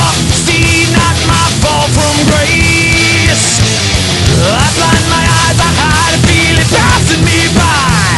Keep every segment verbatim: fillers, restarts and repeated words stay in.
up, see not my fall from grace. I blind my eyes, I hide a feeling passing me by.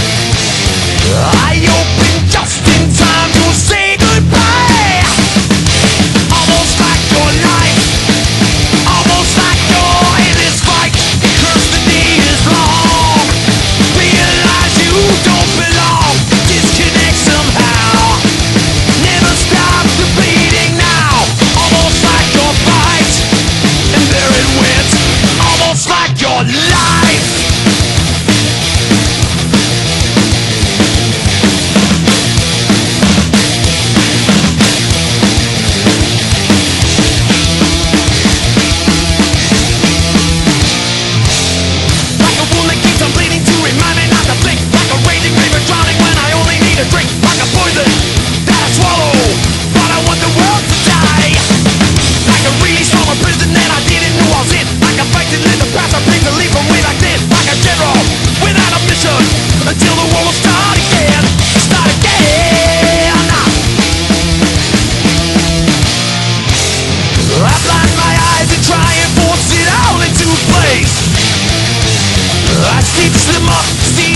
I open just in time to say goodbye. Almost like your life, almost like you're in this fight. Curse the day is long, realize you don't belong. Disconnect somehow, never stop the bleeding now. Almost like your fight, and there it went. Almost like your life. Like a wound that keeps on bleeding to remind me not to blink. Like a raging river drowning when I only need a drink. Like a poison that I swallow, but I want the world to die. Like a release from a prison that I didn't know I was in. Like a fight that lived the past, I bring the lead from way back then. Like a general without a mission, until the war will start again. Start again. I blind my eyes and try and force it all into place. I stitch them up, see